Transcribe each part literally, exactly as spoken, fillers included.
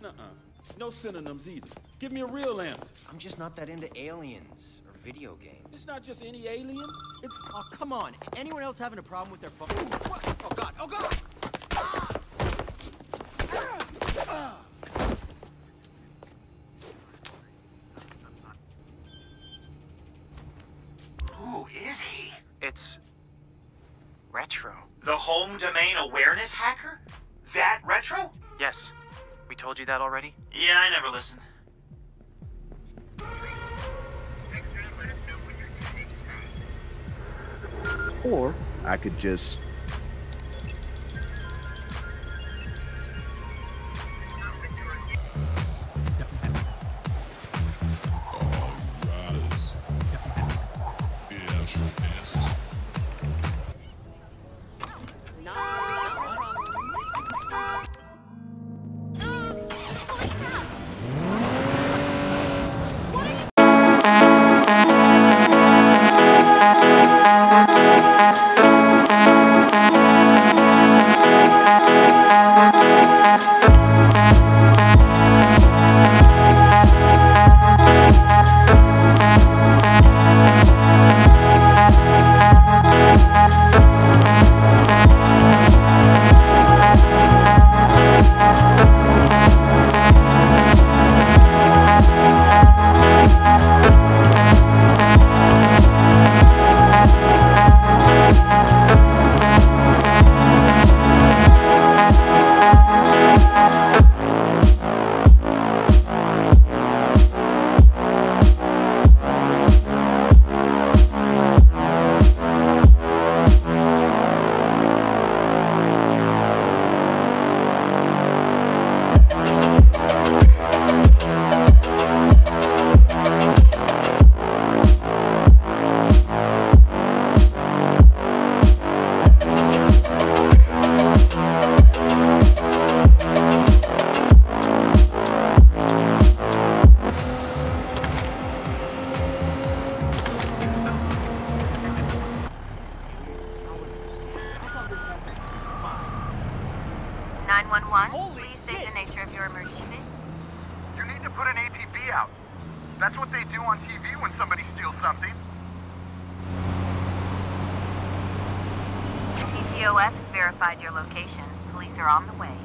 Nuh-uh. No synonyms either. Give me a real answer. I'm just not that into aliens or video games. It's not just any alien. It's... Oh, come on. Anyone else having a problem with their phone? Ooh, what? Oh, God. Oh, God! Ah! Ah! Who is he? It's... Retro. The home domain awareness hacker? That Retro? Yes. We told you that already? Yeah, I never listened. Or I could just... nine one one, Holy please state shit. the nature of your emergency. You need to put an A P B out. That's what they do on T V when somebody steals something. T C O S has verified your location. Police are on the way.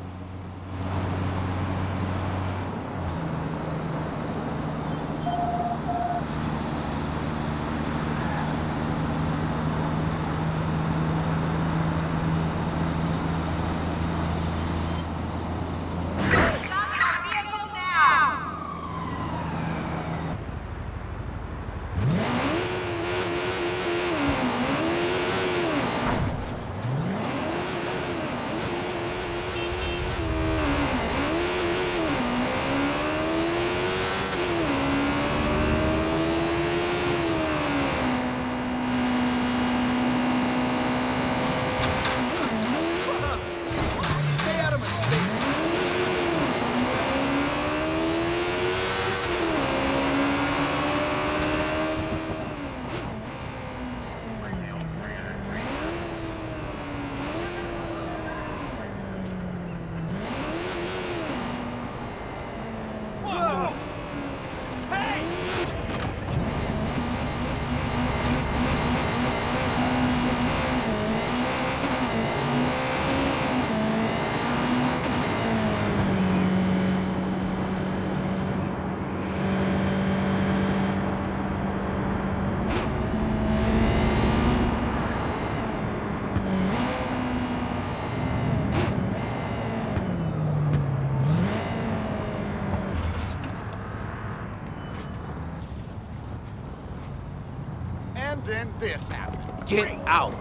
And then this happened. Get out!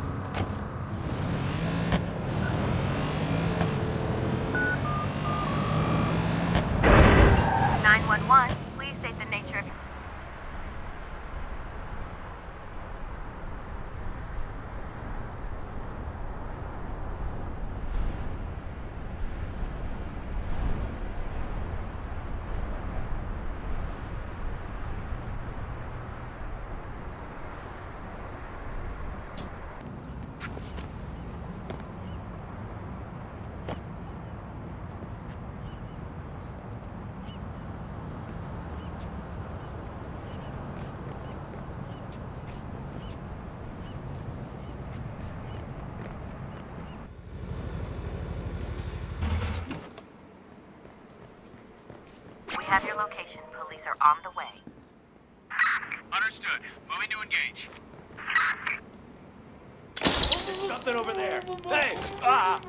nine one one, please state the nature of your... have your location. Police are on the way. Understood. Moving to engage. There's something over there. Hey! Ah!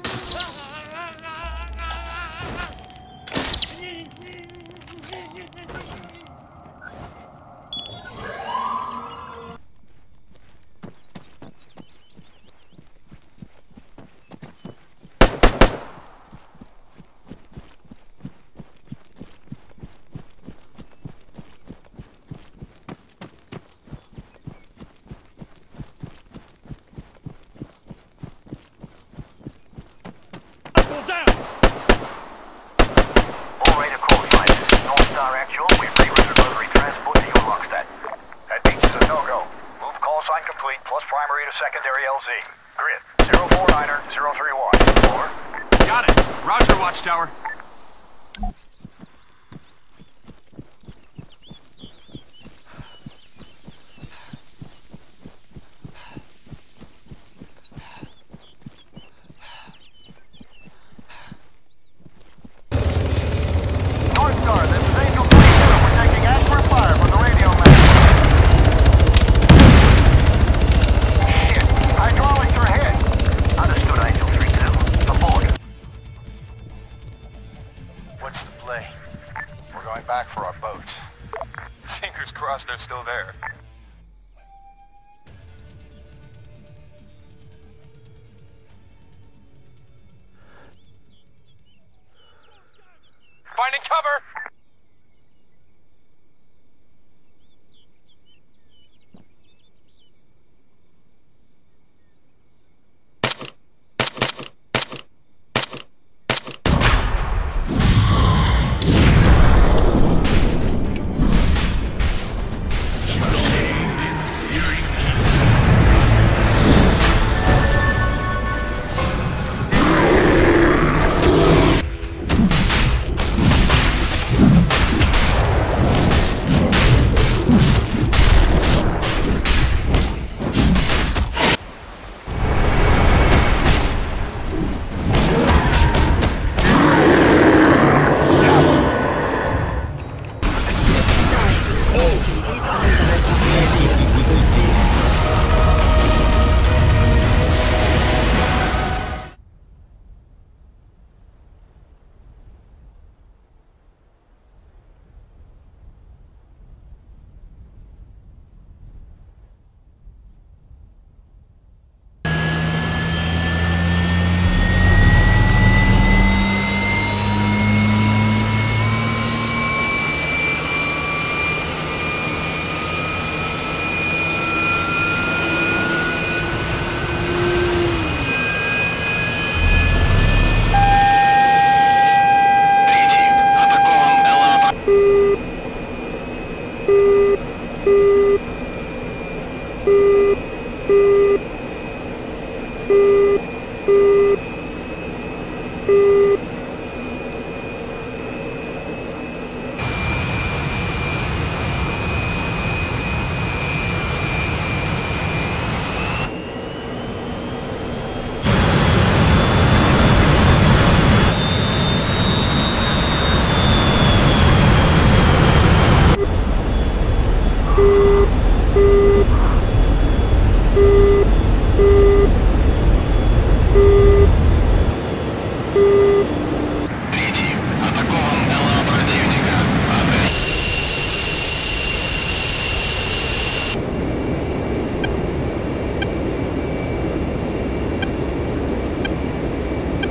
Secondary L Z. Grid zero four niner zero three one. Over. Got it. Roger, Watchtower. North Star, this is Angel twenty-two. We're taking accurate fire from the radio man. Hydraulics are ahead. Understood, Angel three two. Aboard. What's the play? We're going back for our boats. Fingers crossed they're still there. Finding cover!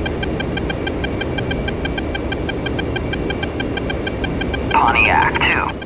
Pontiac, too.